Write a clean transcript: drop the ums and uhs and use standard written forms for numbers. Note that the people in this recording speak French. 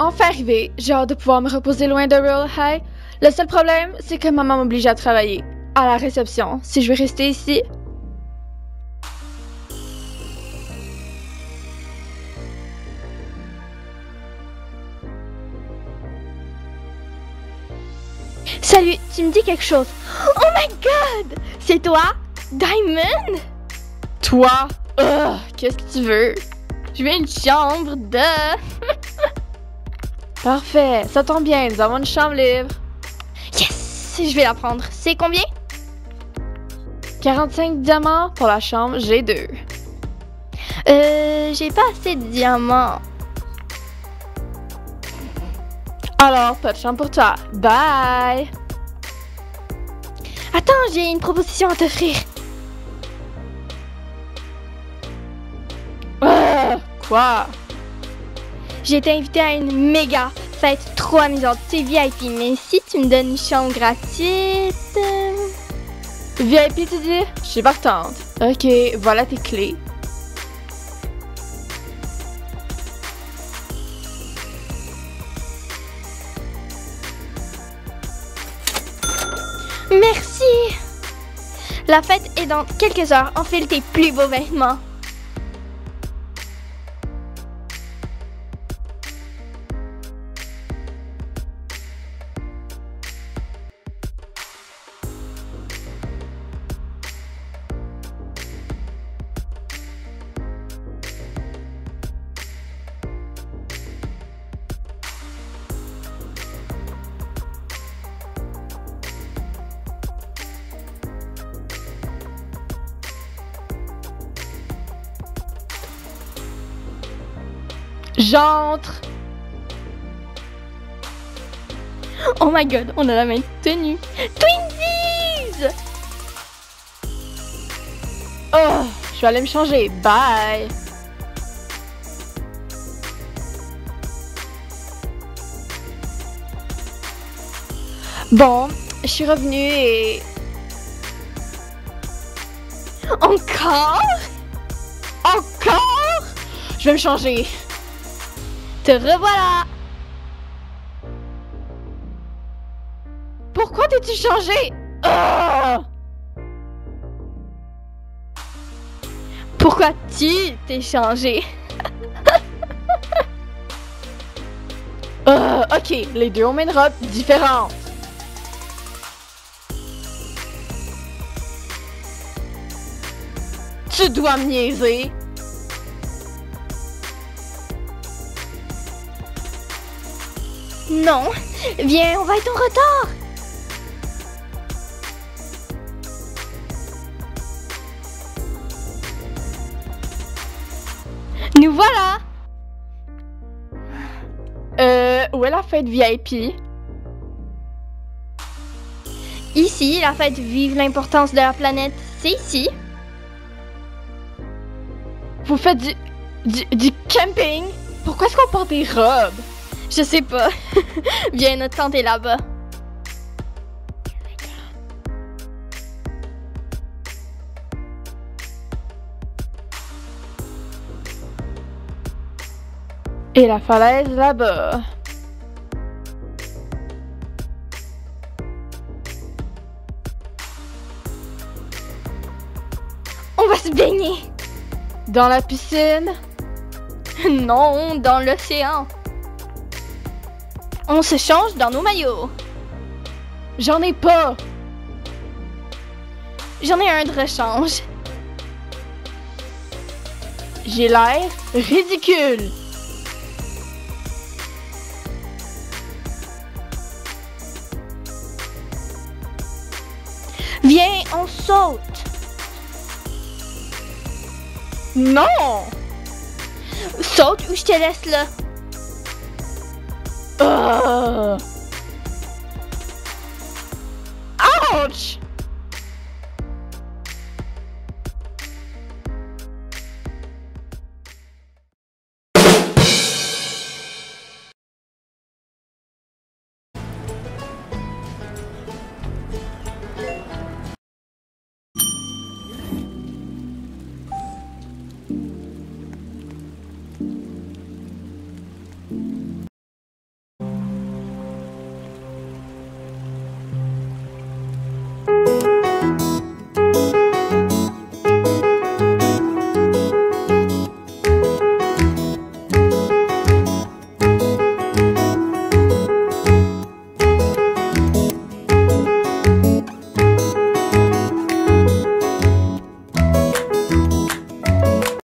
enfin arrivé. J'ai hâte de pouvoir me reposer loin de Royal High. Le seul problème, c'est que maman m'oblige à travailler. À la réception, si je veux rester ici. Salut, tu me dis quelque chose? Oh my god! C'est toi? Diamond? Toi? Qu'est-ce que tu veux? Je veux une chambre de... Parfait, ça tombe bien, nous avons une chambre libre. Yes! Je vais la prendre. C'est combien? 45 diamants pour la chambre G2. J'ai pas assez de diamants. Alors, pas de chambre pour toi. Bye! Attends, j'ai une proposition à t'offrir. Quoi? J'ai été invitée à une méga fête trop amusante. C'est VIP, mais si tu me donnes une chambre gratuite... VIP, tu dis? Je suis partante. Ok, voilà tes clés. Merci! La fête est dans quelques heures. Enfile tes plus beaux vêtements. J'entre! Oh my god, on a la même tenue. Twinsies! Oh, je vais aller me changer. Bye! Bon, je suis revenue et... Encore? Encore? Je vais me changer. Te revoilà! Pourquoi t'es-tu changé? Pourquoi tu t'es changé? Ok, les deux ont une robe différente. Tu dois me niaiser. Non, viens, on va être en retard. Nous voilà. Où est la fête VIP? Ici, la fête vive l'importance de la planète, c'est ici. Vous faites du camping? Pourquoi est-ce qu'on porte des robes? Je sais pas. Viens, notre tente est là-bas. Et la falaise là-bas. On va se baigner. Dans la piscine? Non, dans l'océan. On se change dans nos maillots. J'en ai pas. J'en ai un de rechange. J'ai l'air ridicule. Viens, on saute. Non! Saute ou je te laisse là. Ouch!